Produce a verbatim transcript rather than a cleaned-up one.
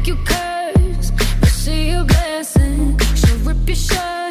you curse, but see a blessing. She'll rip your shirt